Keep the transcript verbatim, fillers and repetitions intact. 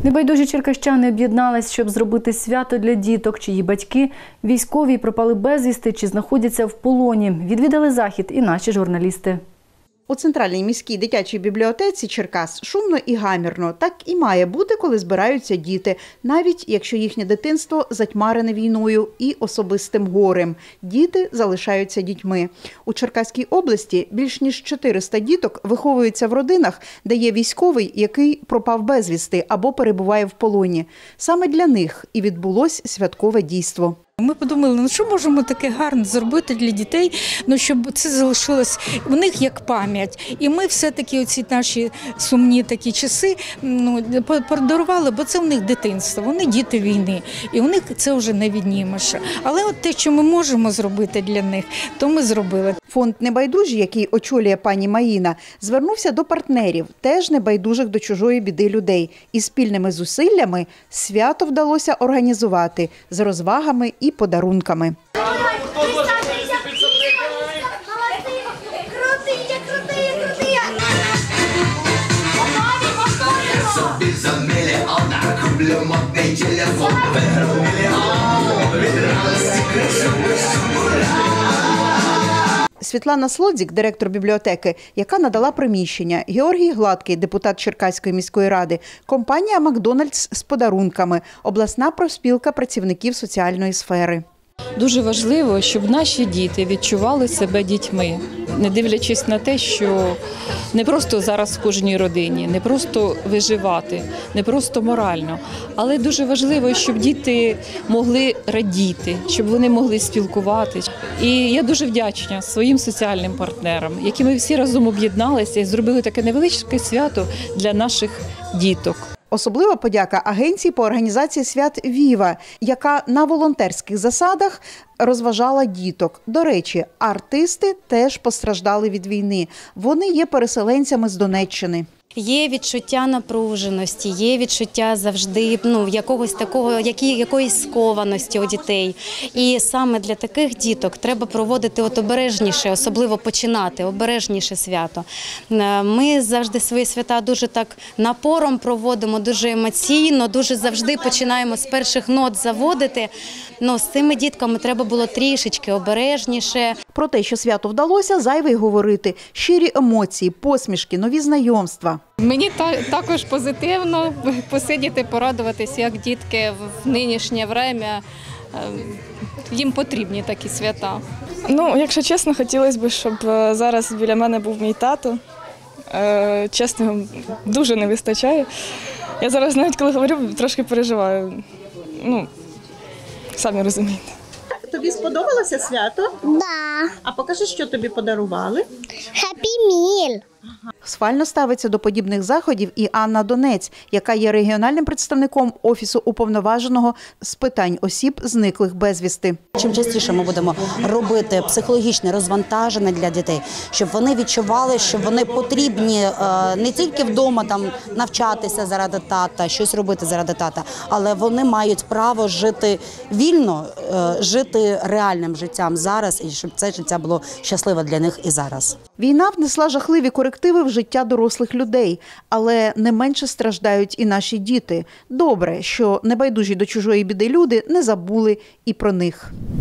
Небайдужі черкащани об'єднались, щоб зробити свято для діток, чиї батьки військові пропали безвісти чи знаходяться в полоні. Відвідали захід і наші журналісти. У Центральній міській дитячій бібліотеці Черкас шумно і гамірно. Так і має бути, коли збираються діти, навіть якщо їхнє дитинство затьмарене війною і особистим горем. Діти залишаються дітьми. У Черкаській області більш ніж чотириста діток виховуються в родинах, де є військовий, який пропав безвісти або перебуває в полоні. Саме для них і відбулось святкове дійство. Ми подумали, ну що можемо таке гарне зробити для дітей, ну щоб це залишилось в них як пам'ять. І ми все-таки оці наші сумні такі часи ну, подарували, бо це в них дитинство, вони діти війни, і у них це вже не віднімеш. Але от те, що ми можемо зробити для них, то ми зробили. Фонд «Небайдужі», який очолює пані Маїна, звернувся до партнерів, теж небайдужих до чужої біди людей. І спільними зусиллями свято вдалося організувати з розвагами і подарунками. Світлана Слодзік, директор бібліотеки, яка надала приміщення, Георгій Гладкий, депутат Черкаської міської ради, компанія «Макдональдс» з подарунками, обласна профспілка працівників соціальної сфери. Дуже важливо, щоб наші діти відчували себе дітьми, не дивлячись на те, що не просто зараз в кожній родині, не просто виживати, не просто морально, але дуже важливо, щоб діти могли радіти, щоб вони могли спілкуватися. І я дуже вдячна своїм соціальним партнерам, які ми всі разом об'єдналися і зробили таке невеличке свято для наших діток. Особлива подяка агенції по організації свят «Віва», яка на волонтерських засадах розважала діток. До речі, артисти теж постраждали від війни. Вони є переселенцями з Донеччини. Є відчуття напруженості, є відчуття завжди ну, якогось такого, які, якоїсь скованості у дітей. І саме для таких діток треба проводити от обережніше, особливо починати обережніше свято. Ми завжди свої свята дуже так напором проводимо, дуже емоційно, дуже завжди починаємо з перших нот заводити. Ну, з цими дітками треба було трішечки обережніше. Про те, що свято вдалося, зайве й говорити. Щирі емоції, посмішки, нові знайомства. Мені також позитивно посидіти, порадуватися, як дітки в нинішнє время, їм потрібні такі свята. Ну, якщо чесно, хотілося б, щоб зараз біля мене був мій тато. Чесно, дуже не вистачає. Я зараз навіть коли говорю, трошки переживаю. Ну, самі розумієте. Тобі сподобалося свято? Да. А покажи, що тобі подарували. Happy Meal. Схвально ставиться до подібних заходів і Анна Донець, яка є регіональним представником Офісу уповноваженого з питань осіб, зниклих безвісти. Чим частіше ми будемо робити психологічне розвантаження для дітей, щоб вони відчували, що вони потрібні не тільки вдома там навчатися заради тата, щось робити заради тата, але вони мають право жити вільно, жити реальним життям зараз, і щоб це життя було щасливе для них і зараз. Війна внесла жахливі корективи в життя дорослих людей, але не менше страждають і наші діти. Добре, що небайдужі до чужої біди люди не забули і про них.